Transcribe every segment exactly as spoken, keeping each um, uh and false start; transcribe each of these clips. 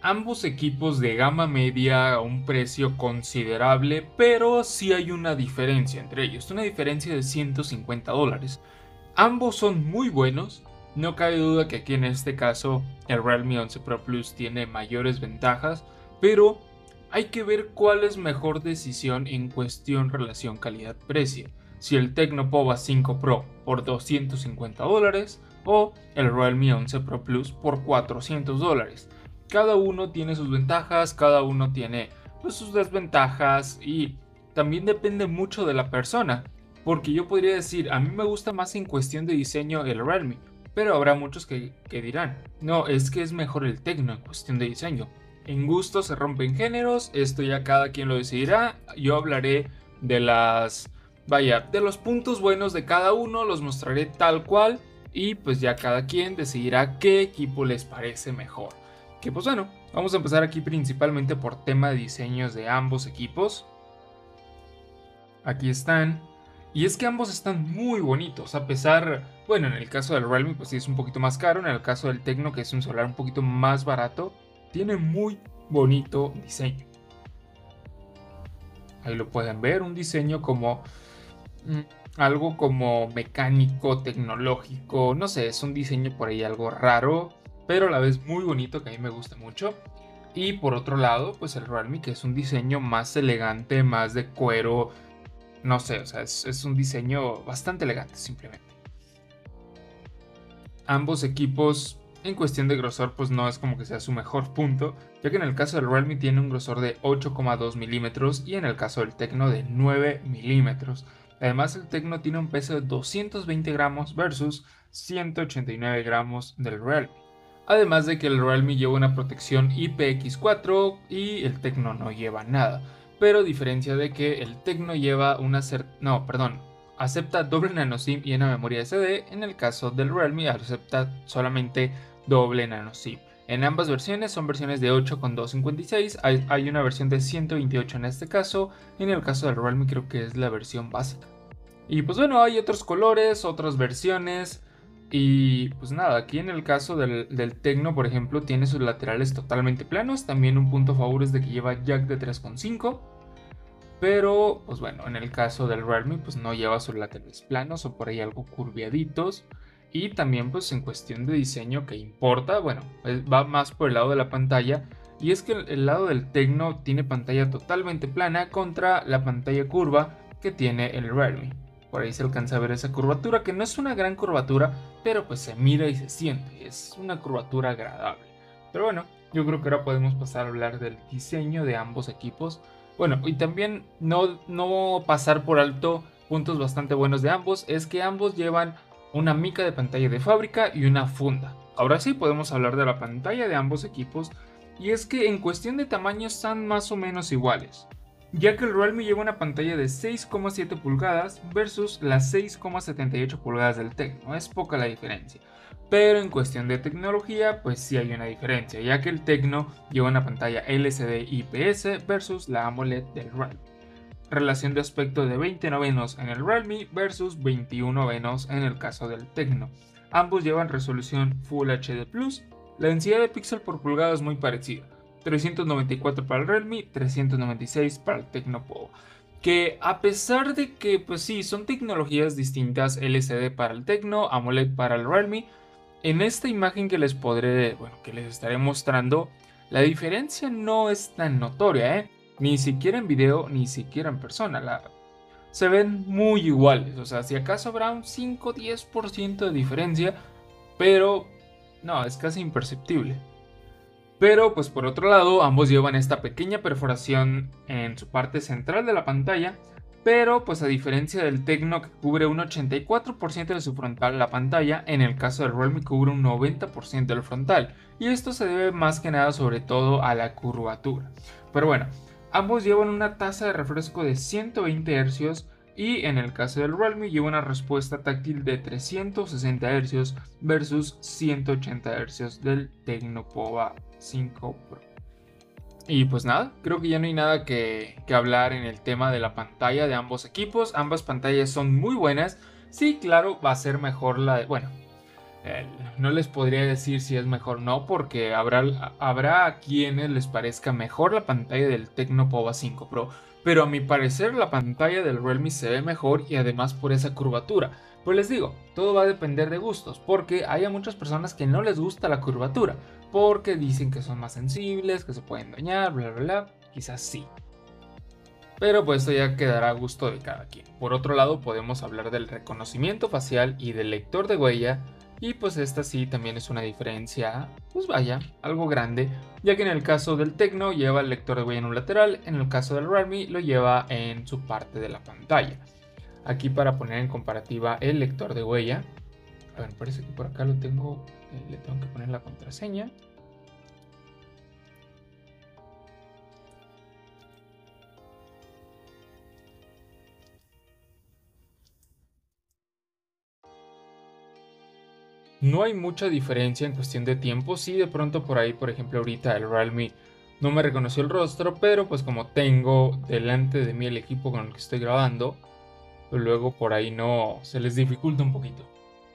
Ambos equipos de gama media a un precio considerable, pero sí hay una diferencia entre ellos, una diferencia de ciento cincuenta dólares. Ambos son muy buenos, no cabe duda que aquí en este caso el Realme once Pro Plus tiene mayores ventajas, pero hay que ver cuál es mejor decisión en cuestión relación calidad-precio. Si el Tecno Pova cinco Pro por doscientos cincuenta dólares o el Realme once Pro Plus por cuatrocientos dólares. Cada uno tiene sus ventajas, cada uno tiene pues, sus desventajas y también depende mucho de la persona. Porque yo podría decir, a mí me gusta más en cuestión de diseño el Realme, pero habrá muchos que, que dirán, no, es que es mejor el Tecno en cuestión de diseño. En gusto se rompen géneros, esto ya cada quien lo decidirá. Yo hablaré de las, vaya, de los puntos buenos de cada uno, los mostraré tal cual y pues ya cada quien decidirá qué equipo les parece mejor. Que pues bueno, vamos a empezar aquí principalmente por tema de diseños de ambos equipos. Aquí están. Y es que ambos están muy bonitos, a pesar, bueno, en el caso del Realme pues sí es un poquito más caro, en el caso del Tecno, que es un celular un poquito más barato, tiene muy bonito diseño. Ahí lo pueden ver, un diseño como mm, algo como mecánico, tecnológico, no sé, es un diseño por ahí algo raro, pero a la vez muy bonito que a mí me gusta mucho. Y por otro lado, pues el Realme, que es un diseño más elegante, más de cuero, no sé, o sea, es, es un diseño bastante elegante simplemente. Ambos equipos en cuestión de grosor pues no es como que sea su mejor punto, ya que en el caso del Realme tiene un grosor de ocho coma dos milímetros y en el caso del Tecno de nueve milímetros. Además el Tecno tiene un peso de doscientos veinte gramos versus ciento ochenta y nueve gramos del Realme. Además de que el Realme lleva una protección I P X cuatro y el Tecno no lleva nada. Pero a diferencia de que el Tecno lleva una... No, perdón. Acepta doble nano SIM y una memoria S D. En el caso del Realme acepta solamente doble nano SIM. En ambas versiones son versiones de ocho con doscientos cincuenta y seis. Hay, hay una versión de ciento veintiocho en este caso. En el caso del Realme creo que es la versión básica. Y pues bueno, hay otros colores, otras versiones. Y pues nada, aquí en el caso del, del Tecno, por ejemplo, tiene sus laterales totalmente planos. También un punto a favor es de que lleva jack de tres punto cinco. Pero pues bueno, en el caso del Realme pues no lleva sus laterales planos o por ahí algo curviaditos. Y también pues en cuestión de diseño que importa, bueno, pues va más por el lado de la pantalla. Y es que el, el lado del Tecno tiene pantalla totalmente plana contra la pantalla curva que tiene el Realme. Por ahí se alcanza a ver esa curvatura, que no es una gran curvatura, pero pues se mira y se siente. Es una curvatura agradable. Pero bueno, yo creo que ahora podemos pasar a hablar del diseño de ambos equipos. Bueno, y también no, no pasar por alto puntos bastante buenos de ambos, es que ambos llevan una mica de pantalla de fábrica y una funda. Ahora sí podemos hablar de la pantalla de ambos equipos, y es que en cuestión de tamaño están más o menos iguales, ya que el Realme lleva una pantalla de seis coma siete pulgadas versus las seis coma setenta y ocho pulgadas del Tecno, es poca la diferencia. Pero en cuestión de tecnología, pues sí hay una diferencia, ya que el Tecno lleva una pantalla L C D I P S versus la AMOLED del Realme. Relación de aspecto de veinte novenos en el Realme versus veintiuno novenos en el caso del Tecno. Ambos llevan resolución Full H D plus, la densidad de píxel por pulgada es muy parecida, trescientos noventa y cuatro para el Realme, trescientos noventa y seis para el Tecno Pova. Que a pesar de que, pues sí, son tecnologías distintas, L C D para el Tecno, AMOLED para el Realme, en esta imagen que les podré, bueno, que les estaré mostrando, la diferencia no es tan notoria, ¿eh? Ni siquiera en video, ni siquiera en persona. La... Se ven muy iguales, o sea, si acaso habrá un cinco a diez por ciento de diferencia, pero no, es casi imperceptible. Pero pues por otro lado, ambos llevan esta pequeña perforación en su parte central de la pantalla, pero pues a diferencia del Tecno que cubre un ochenta y cuatro por ciento de su frontal la pantalla, en el caso del Realme cubre un noventa por ciento del frontal, y esto se debe más que nada sobre todo a la curvatura. Pero bueno, ambos llevan una tasa de refresco de ciento veinte hercios y en el caso del Realme lleva una respuesta táctil de trescientos sesenta hercios versus ciento ochenta hercios del Tecno Pova cinco Pro. Y pues nada, creo que ya no hay nada que, que hablar en el tema de la pantalla de ambos equipos. Ambas pantallas son muy buenas. Sí, claro, va a ser mejor la de... Bueno, Eh, no les podría decir si es mejor o no, porque habrá, habrá a quienes les parezca mejor la pantalla del Tecno Pova cinco Pro, pero a mi parecer la pantalla del Realme se ve mejor y además por esa curvatura. Pues les digo, todo va a depender de gustos, porque hay a muchas personas que no les gusta la curvatura, porque dicen que son más sensibles, que se pueden dañar, bla bla bla, quizás sí. Pero pues esto ya quedará a gusto de cada quien. Por otro lado, podemos hablar del reconocimiento facial y del lector de huella. Y pues esta sí también es una diferencia, pues vaya, algo grande, ya que en el caso del Tecno lleva el lector de huella en un lateral, en el caso del Realme lo lleva en su parte de la pantalla. Aquí para poner en comparativa el lector de huella, a ver, parece que por acá lo tengo, eh, le tengo que poner la contraseña. No hay mucha diferencia en cuestión de tiempo. Sí, de pronto por ahí, por ejemplo, ahorita el Realme no me reconoció el rostro, pero pues como tengo delante de mí el equipo con el que estoy grabando, pues luego por ahí no se les dificulta un poquito.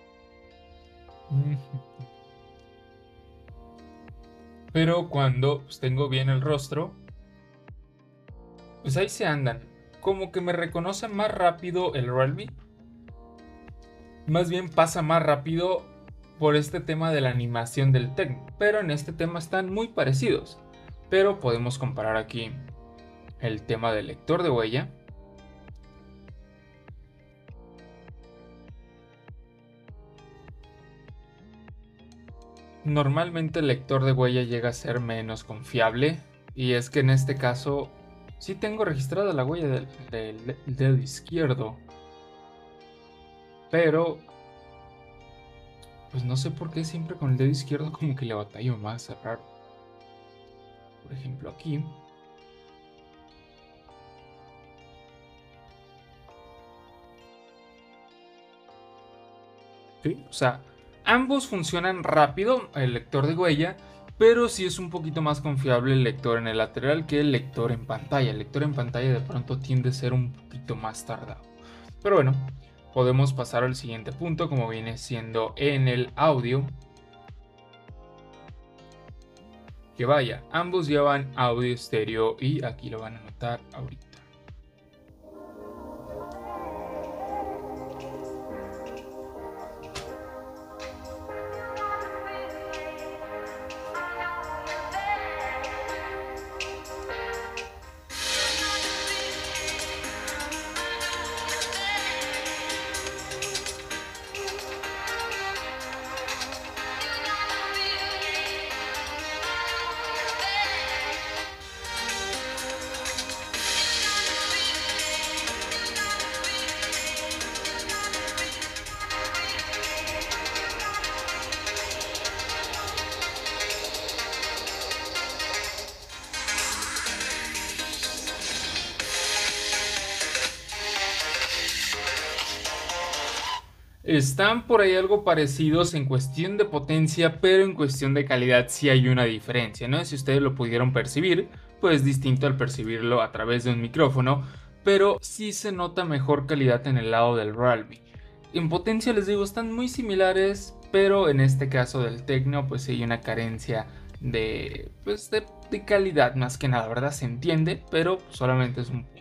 Pero cuando pues, tengo bien el rostro, pues ahí se andan. Como que me reconoce más rápido el Realme. Más bien pasa más rápido por este tema de la animación del Tecno, pero en este tema están muy parecidos. Pero podemos comparar aquí el tema del lector de huella. Normalmente el lector de huella llega a ser menos confiable, y es que en este caso sí tengo registrada la huella del, del dedo izquierdo, pero pues no sé por qué siempre con el dedo izquierdo como que le batallo más, es raro. Por ejemplo aquí. ¿Sí? O sea, ambos funcionan rápido, el lector de huella, pero sí es un poquito más confiable el lector en el lateral que el lector en pantalla. El lector en pantalla de pronto tiende a ser un poquito más tardado. Pero bueno, podemos pasar al siguiente punto, como viene siendo en el audio. Que vaya, ambos llevan audio estéreo y aquí lo van a notar ahorita. Están por ahí algo parecidos en cuestión de potencia, pero en cuestión de calidad sí hay una diferencia, ¿no? Si ustedes lo pudieron percibir, pues distinto al percibirlo a través de un micrófono, pero sí se nota mejor calidad en el lado del Realme. En potencia les digo, están muy similares, pero en este caso del Tecno, pues sí hay una carencia de, pues de, de calidad más que nada, ¿verdad? Se entiende, pero solamente es un punto.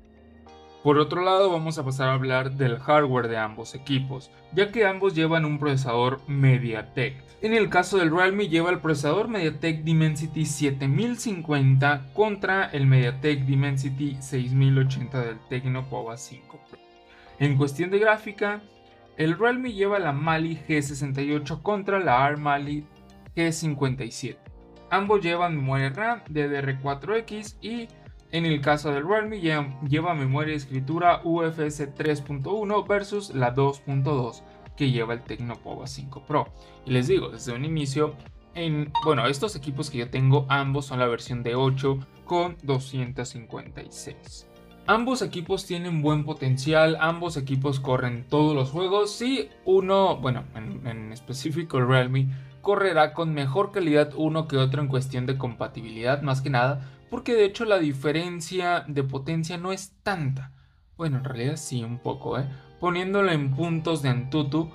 Por otro lado, vamos a pasar a hablar del hardware de ambos equipos, ya que ambos llevan un procesador MediaTek. En el caso del Realme lleva el procesador MediaTek Dimensity siete mil cincuenta contra el MediaTek Dimensity seis mil ochenta del Tecno Pova cinco Pro. En cuestión de gráfica, el Realme lleva la Mali G sesenta y ocho contra la ARM Mali G cincuenta y siete. Ambos llevan memoria RAM D D R cuatro X y en el caso del Realme lleva memoria de escritura U F S tres punto uno versus la dos punto dos que lleva el Tecno Pova cinco Pro. Y les digo, desde un inicio, en, bueno, estos equipos que yo tengo, ambos son la versión de ocho con doscientos cincuenta y seis. Ambos equipos tienen buen potencial, ambos equipos corren todos los juegos. Sí, uno, bueno, en, en específico el Realme, correrá con mejor calidad uno que otro en cuestión de compatibilidad, más que nada, porque de hecho la diferencia de potencia no es tanta. Bueno, en realidad sí, un poco, ¿eh? Poniéndolo en puntos de Antutu,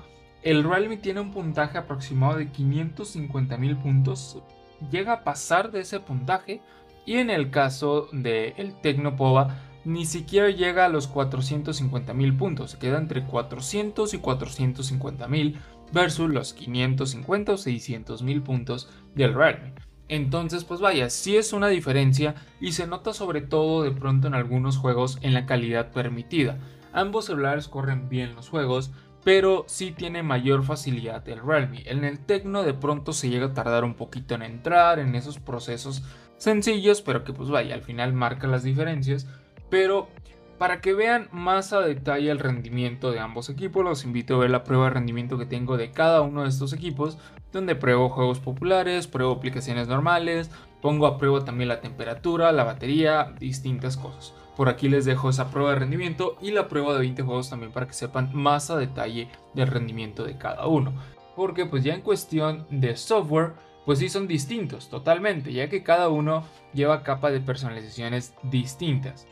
el Realme tiene un puntaje aproximado de quinientos cincuenta mil puntos, llega a pasar de ese puntaje, y en el caso del Tecno Pova ni siquiera llega a los cuatrocientos cincuenta mil puntos, se queda entre cuatrocientos y cuatrocientos cincuenta mil versus los quinientos cincuenta o seiscientos mil puntos del Realme. Entonces pues vaya, sí es una diferencia y se nota sobre todo de pronto en algunos juegos en la calidad permitida. Ambos celulares corren bien los juegos, pero sí tiene mayor facilidad el Realme. En el Tecno de pronto se llega a tardar un poquito en entrar en esos procesos sencillos, pero que pues vaya, al final marca las diferencias. Pero para que vean más a detalle el rendimiento de ambos equipos, los invito a ver la prueba de rendimiento que tengo de cada uno de estos equipos, donde pruebo juegos populares, pruebo aplicaciones normales, pongo a prueba también la temperatura, la batería, distintas cosas. Por aquí les dejo esa prueba de rendimiento y la prueba de veinte juegos también para que sepan más a detalle del rendimiento de cada uno. Porque pues ya en cuestión de software, pues sí son distintos totalmente, ya que cada uno lleva capas de personalizaciones distintas.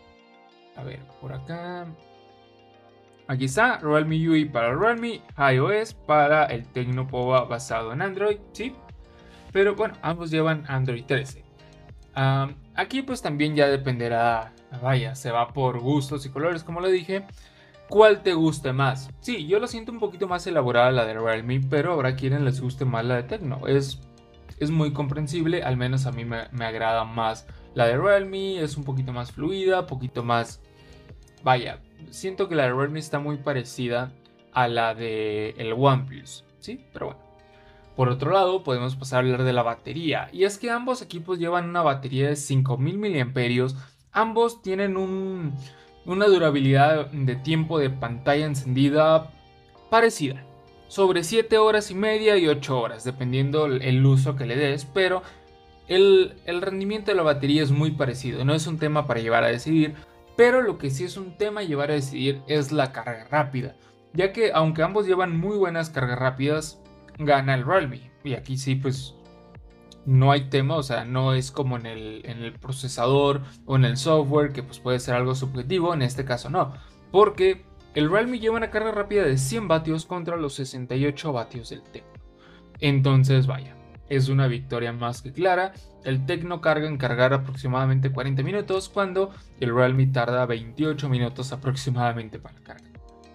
A ver, por acá. Aquí está, Realme U I para Realme, iOS para el Tecno Pova basado en Android, ¿sí? Pero bueno, ambos llevan Android trece. Um, aquí pues también ya dependerá, vaya, se va por gustos y colores, como lo dije. ¿Cuál te guste más? Sí, yo lo siento un poquito más elaborada la de Realme, pero habrá quienes les guste más la de Tecno. Es, es muy comprensible, al menos a mí me, me agrada más la de Realme, es un poquito más fluida, un poquito más... Vaya, siento que la de Realme está muy parecida a la de el OnePlus, ¿sí? Pero bueno. Por otro lado, podemos pasar a hablar de la batería, y es que ambos equipos llevan una batería de cinco mil miliamperios hora, ambos tienen un, una durabilidad de tiempo de pantalla encendida parecida, sobre siete horas y media y ocho horas, dependiendo el uso que le des, pero el, el rendimiento de la batería es muy parecido, no es un tema para llevar a decidir, pero lo que sí es un tema a llevar a decidir es la carga rápida, ya que aunque ambos llevan muy buenas cargas rápidas, gana el Realme. Y aquí sí pues no hay tema, o sea, no es como en el, en el procesador o en el software, que pues puede ser algo subjetivo, en este caso no, porque el Realme lleva una carga rápida de cien vatios contra los sesenta y ocho vatios del Tecno. Entonces vaya, es una victoria más que clara. El Tecno carga en cargar aproximadamente cuarenta minutos, cuando el Realme tarda veintiocho minutos aproximadamente para cargar.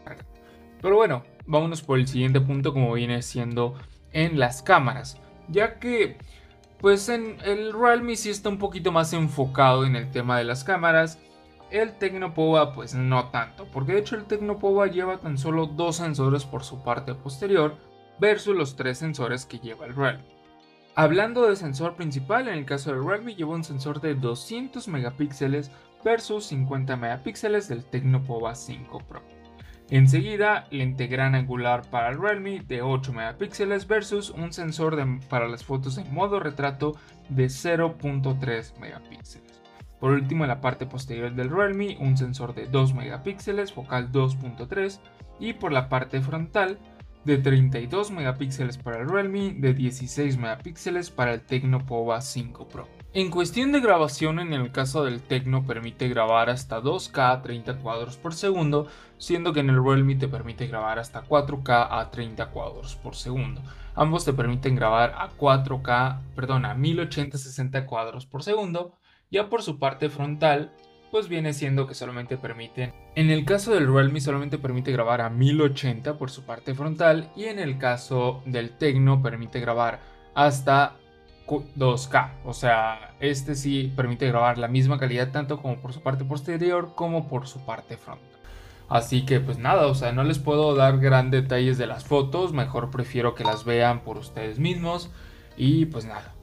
Pero bueno, vámonos por el siguiente punto, como viene siendo en las cámaras, ya que pues en el Realme sí está un poquito más enfocado en el tema de las cámaras. El Tecno Pova pues no tanto, porque de hecho el Tecno Pova lleva tan solo dos sensores por su parte posterior versus los tres sensores que lleva el Realme. Hablando de sensor principal, en el caso del Realme lleva un sensor de doscientos megapíxeles versus cincuenta megapíxeles del Tecno Pova cinco Pro. Enseguida, lente gran angular para el Realme de ocho megapíxeles versus un sensor de, para las fotos en modo retrato de cero punto tres megapíxeles. Por último, en la parte posterior del Realme, un sensor de dos megapíxeles, focal dos punto tres, y por la parte frontal, de treinta y dos megapíxeles para el Realme, de dieciséis megapíxeles para el Tecno Pova cinco Pro. En cuestión de grabación, en el caso del Tecno permite grabar hasta dos K a treinta cuadros por segundo, siendo que en el Realme te permite grabar hasta cuatro K a treinta cuadros por segundo. Ambos te permiten grabar a cuatro K, perdón, a mil ochenta a sesenta cuadros por segundo. Ya por su parte frontal, pues viene siendo que solamente permiten, en el caso del Realme solamente permite grabar a mil ochenta por su parte frontal, y en el caso del Tecno permite grabar hasta dos K, o sea, este sí permite grabar la misma calidad tanto como por su parte posterior como por su parte frontal. Así que pues nada, o sea, no les puedo dar gran detalles de las fotos, mejor prefiero que las vean por ustedes mismos. Y pues nada,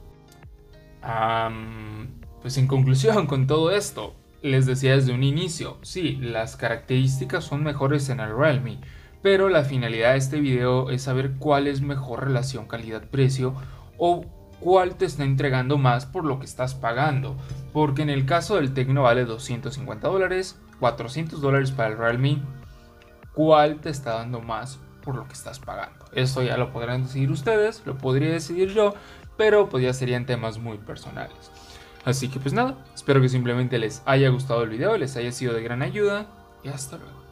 um, pues en conclusión con todo esto, les decía desde un inicio, sí, las características son mejores en el Realme, pero la finalidad de este video es saber cuál es mejor relación calidad-precio o cuál te está entregando más por lo que estás pagando, porque en el caso del Tecno vale doscientos cincuenta dólares, cuatrocientos dólares para el Realme. ¿Cuál te está dando más por lo que estás pagando? Eso ya lo podrán decidir ustedes, lo podría decidir yo, pero pues ya serían temas muy personales. Así que pues nada, espero que simplemente les haya gustado el video, les haya sido de gran ayuda y hasta luego.